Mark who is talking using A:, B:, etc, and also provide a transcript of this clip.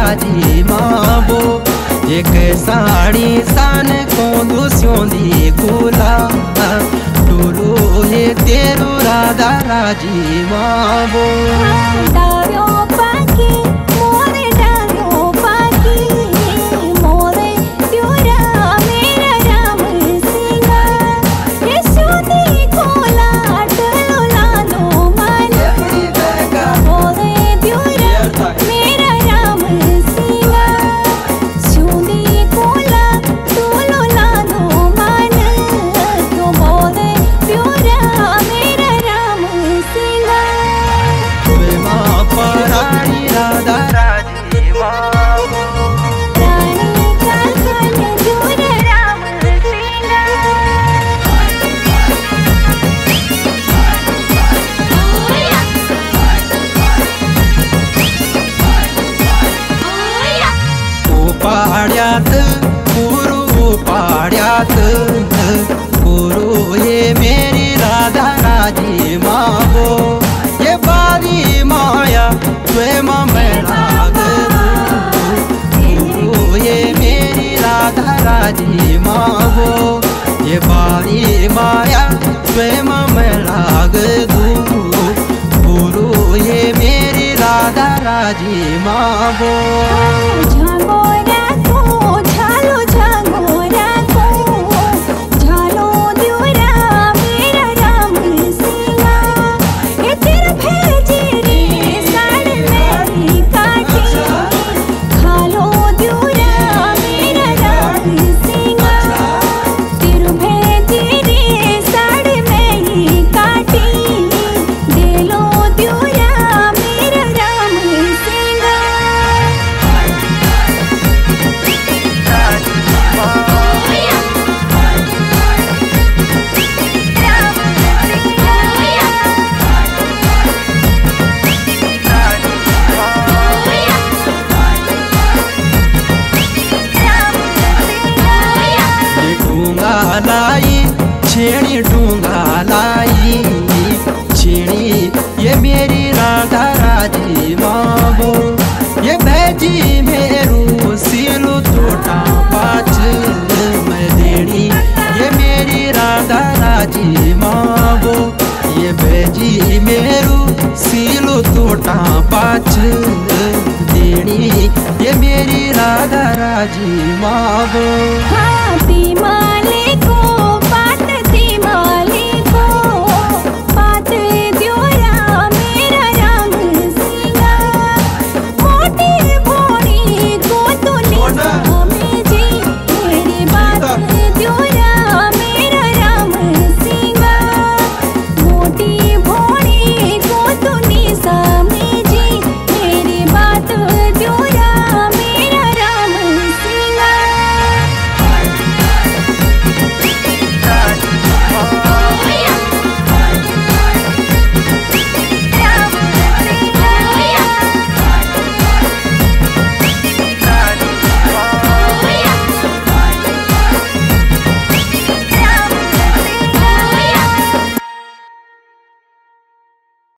A: राजी माबो एक साड़ी सान को दुस्योंदी गुला डोलो ये तेरू राधा राजी माबो पाड्यात गुरु पाड्यात गुरु ये मेरी राधा राजी माबो ये बारी माया स्वयं में लाग गुरु ये मेरी राधा राजी माबो ये बारी माया स्वयं में लाग गुरु ये मेरी राधा राजी माबो लाई छेड़ी डूंगा लाई छेड़ी ये मेरी राधा राजी माबो ये भैजी मेरू सीलू टोटा पाच मैं देनी ये मेरी राधा राजी माबो ये भैजी मेरू सीलू टोटा पाच देनी ये मेरी राधा राजी माबो।